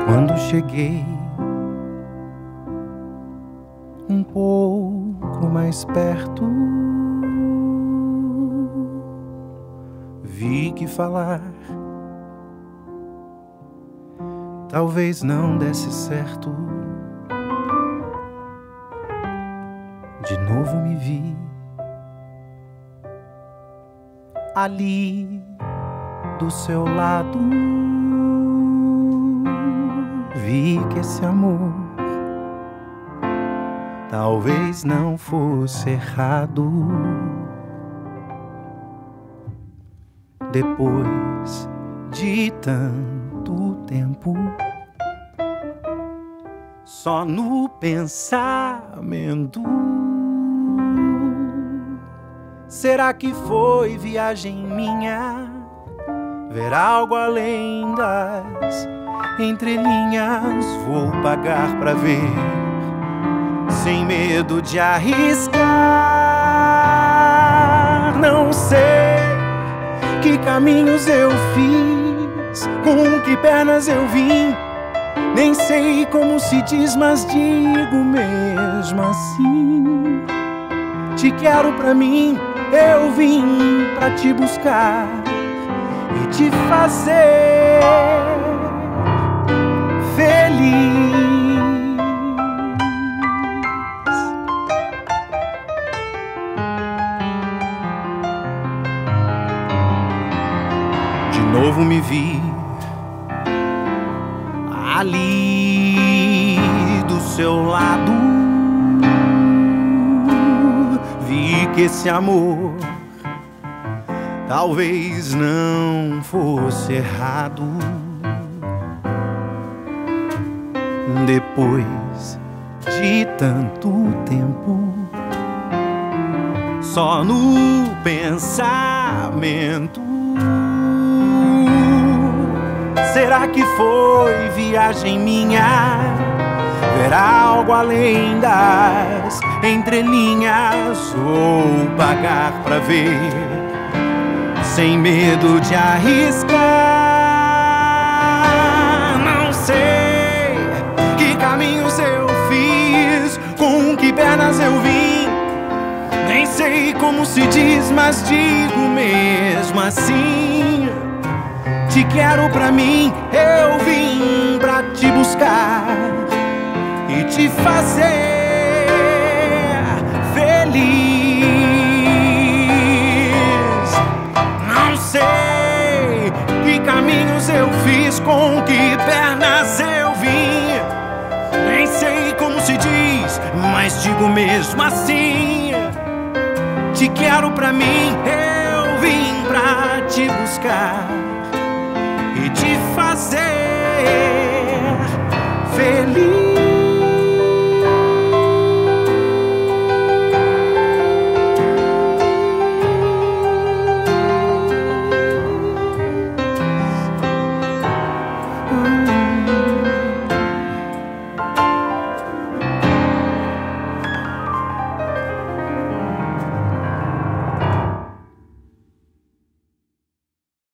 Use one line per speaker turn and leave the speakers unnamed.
Quando cheguei um pouco mais perto, vi que falar talvez não desse certo. De novo me vi ali do seu lado. Vi que esse amor talvez não fosse errado. Depois de tanto tempo, só no pensamento, será que foi viagem minha? Ver algo além das entrelinhas, vou pagar pra ver, sem medo de arriscar. Não sei que caminhos eu fiz, com que pernas eu vim, nem sei como se diz, mas digo mesmo assim: te quero pra mim, eu vim pra te buscar e te fazer feliz. De novo me vi ali do seu lado. Vi que esse amor talvez não fosse errado. Depois de tanto tempo, só no pensamento, será que foi viagem minha? Ver algo além das entrelinhas, ou pagar pra ver, sem medo de arriscar. Não sei que caminhos eu fiz, com que pernas eu vim, nem sei como se diz, mas digo mesmo assim: te quero pra mim, eu vim pra te buscar e te fazer feliz. Não sei que caminhos eu fiz, com que pernas eu vim, nem sei como se diz, mas digo mesmo assim: te quero pra mim, eu vim pra te buscar e te fazer